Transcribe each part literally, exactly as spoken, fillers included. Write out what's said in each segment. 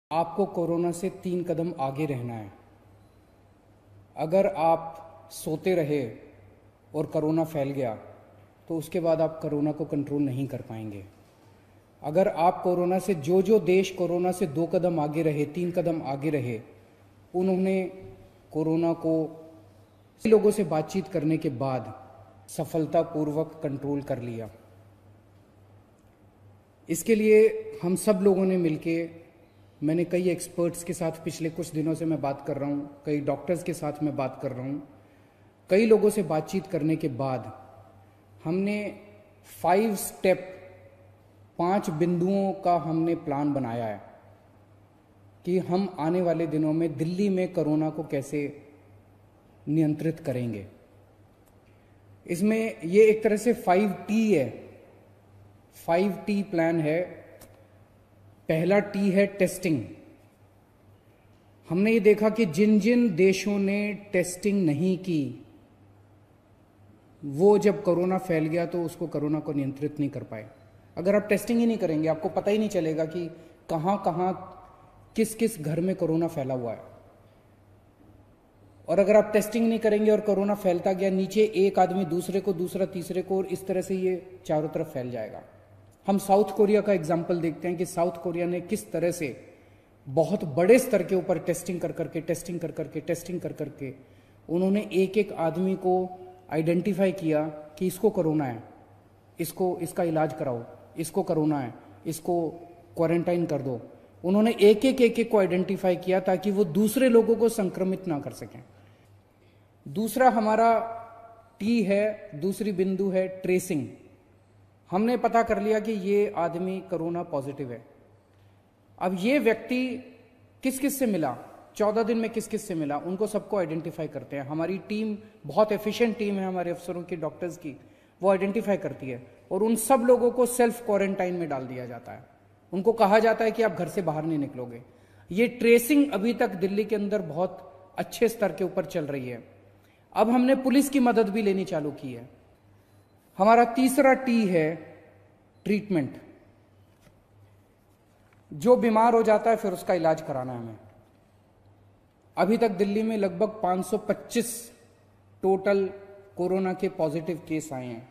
आपको कोरोना से तीन कदम आगे रहना है। अगर आप सोते रहे और कोरोना फैल गया तो उसके बाद आप कोरोना को कंट्रोल नहीं कर पाएंगे। अगर आप कोरोना से जो जो देश कोरोना से दो कदम आगे रहे, तीन कदम आगे रहे, उन्होंने कोरोना को लोगों से बातचीत करने के बाद सफलतापूर्वक कंट्रोल कर लिया। इसके लिए हम सब लोगों ने मिलके, मैंने कई एक्सपर्ट्स के साथ पिछले कुछ दिनों से मैं बात कर रहा हूँ, कई डॉक्टर्स के साथ मैं बात कर रहा हूँ, कई लोगों से बातचीत करने के बाद हमने फाइव स्टेप, पांच बिंदुओं का हमने प्लान बनाया है कि हम आने वाले दिनों में दिल्ली में कोरोना को कैसे नियंत्रित करेंगे। इसमें ये एक तरह से फाइव टी है, फाइव टी प्लान है। पहला टी है टेस्टिंग। हमने ये देखा कि जिन जिन देशों ने टेस्टिंग नहीं की, वो जब कोरोना फैल गया तो उसको कोरोना को नियंत्रित नहीं कर पाए। अगर आप टेस्टिंग ही नहीं करेंगे, आपको पता ही नहीं चलेगा कि कहां कहां किस किस घर में कोरोना फैला हुआ है। और अगर आप टेस्टिंग नहीं करेंगे और कोरोना फैलता गया, नीचे एक आदमी दूसरे को, दूसरा तीसरे को, और इस तरह से ये चारों तरफ फैल जाएगा। हम साउथ कोरिया का एग्जाम्पल देखते हैं कि साउथ कोरिया ने किस तरह से बहुत बड़े स्तर के ऊपर टेस्टिंग कर करके टेस्टिंग कर करके टेस्टिंग कर करके उन्होंने एक एक आदमी को आइडेंटिफाई किया कि इसको कोरोना है, इसको इसका इलाज कराओ, इसको कोरोना है, इसको क्वारंटाइन कर दो। उन्होंने एक एक एक एक को आइडेंटिफाई किया ताकि वो दूसरे लोगों को संक्रमित ना कर सकें। दूसरा हमारा टी है, दूसरी बिंदु है ट्रेसिंग। हमने पता कर लिया कि ये आदमी कोरोना पॉजिटिव है। अब ये व्यक्ति किस किस से मिला, चौदह दिन में किस किस से मिला, उनको सबको आइडेंटिफाई करते हैं। हमारी टीम बहुत एफिशिएंट टीम है, हमारे अफसरों की, डॉक्टर्स की, वो आइडेंटिफाई करती है और उन सब लोगों को सेल्फ क्वारंटाइन में डाल दिया जाता है। उनको कहा जाता है कि आप घर से बाहर नहीं निकलोगे। ये ट्रेसिंग अभी तक दिल्ली के अंदर बहुत अच्छे स्तर के ऊपर चल रही है। अब हमने पुलिस की मदद भी लेनी चालू की है। हमारा तीसरा टी है ट्रीटमेंट। जो बीमार हो जाता है फिर उसका इलाज कराना है हमें। अभी तक दिल्ली में लगभग पाँच सौ पच्चीस टोटल कोरोना के पॉजिटिव केस आए हैं।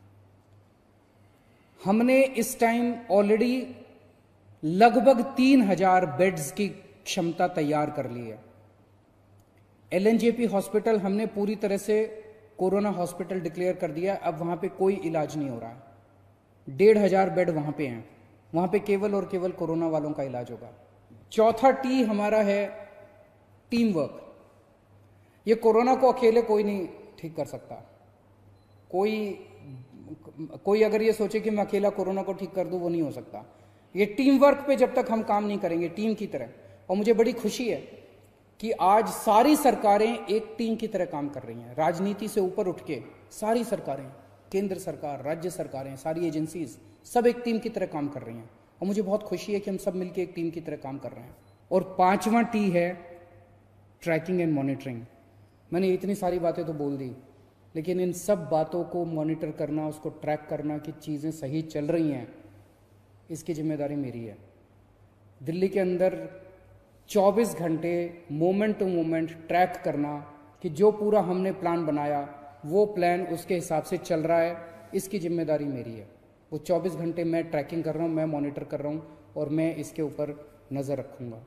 हमने इस टाइम ऑलरेडी लगभग तीन हजार बेड्स की क्षमता तैयार कर ली है। एलएनजेपी हॉस्पिटल हमने पूरी तरह से कोरोना हॉस्पिटल डिक्लेयर कर दिया। अब वहां पे कोई इलाज नहीं हो रहा है। डेढ़ हजार बेड वहां पे हैं, वहां पे केवल और केवल कोरोना वालों का इलाज होगा। चौथा टी हमारा है टीम वर्क। ये कोरोना को अकेले कोई नहीं ठीक कर सकता। कोई कोई अगर ये सोचे कि मैं अकेला कोरोना को ठीक कर दूं, वो नहीं हो सकता। ये टीम वर्क पे जब तक हम काम नहीं करेंगे टीम की तरह, और मुझे बड़ी खुशी है कि आज सारी सरकारें एक टीम की तरह काम कर रही हैं। राजनीति से ऊपर उठ के सारी सरकारें, केंद्र सरकार, राज्य सरकारें, सारी एजेंसीज, सब एक टीम की तरह काम कर रही हैं। और मुझे बहुत खुशी है कि हम सब मिलकर एक टीम की तरह काम कर रहे हैं। और पांचवा टी है ट्रैकिंग एंड मॉनिटरिंग। मैंने इतनी सारी बातें तो बोल दी, लेकिन इन सब बातों को मॉनिटर करना, उसको ट्रैक करना कि चीज़ें सही चल रही हैं, इसकी जिम्मेदारी मेरी है। दिल्ली के अंदर चौबीस घंटे मोमेंट टू मोमेंट ट्रैक करना कि जो पूरा हमने प्लान बनाया वो प्लान उसके हिसाब से चल रहा है, इसकी जिम्मेदारी मेरी है। वो चौबीस घंटे मैं ट्रैकिंग कर रहा हूँ, मैं मॉनिटर कर रहा हूँ और मैं इसके ऊपर नज़र रखूँगा।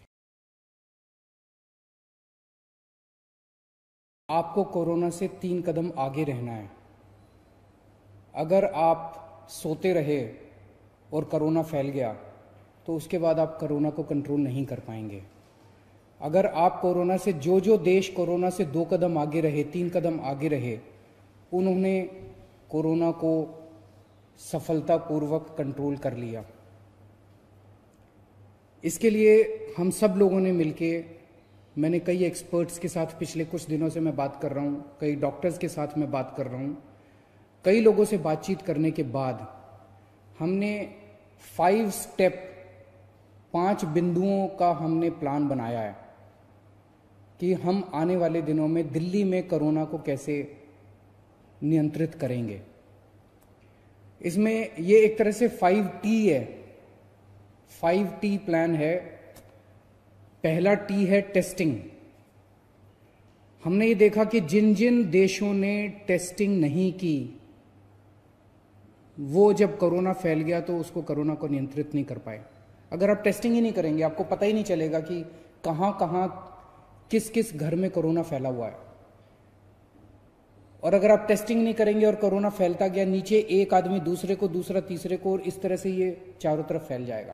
आपको कोरोना से तीन कदम आगे रहना है। अगर आप सोते रहे और कोरोना फैल गया तो उसके बाद आप कोरोना को कंट्रोल नहीं कर पाएंगे। अगर आप कोरोना से जो जो देश कोरोना से दो कदम आगे रहे, तीन कदम आगे रहे, उन्होंने कोरोना को सफलतापूर्वक कंट्रोल कर लिया। इसके लिए हम सब लोगों ने मिलके, मैंने कई एक्सपर्ट्स के साथ पिछले कुछ दिनों से मैं बात कर रहा हूँ, कई डॉक्टर्स के साथ मैं बात कर रहा हूँ, कई लोगों से बातचीत करने के बाद हमने फाइव स्टेप, पांच बिंदुओं का हमने प्लान बनाया है कि हम आने वाले दिनों में दिल्ली में कोरोना को कैसे नियंत्रित करेंगे। इसमें ये एक तरह से फाइव टी है, फाइव टी प्लान है। पहला टी है टेस्टिंग। हमने ये देखा कि जिन जिन देशों ने टेस्टिंग नहीं की, वो जब कोरोना फैल गया तो उसको कोरोना को नियंत्रित नहीं कर पाए। अगर आप टेस्टिंग ही नहीं करेंगे, आपको पता ही नहीं चलेगा कि कहां कहां किस किस घर में कोरोना फैला हुआ है। और अगर आप टेस्टिंग नहीं करेंगे और कोरोना फैलता गया नीचे, एक आदमी दूसरे को, दूसरा तीसरे को, और इस तरह से ये चारों तरफ फैल जाएगा।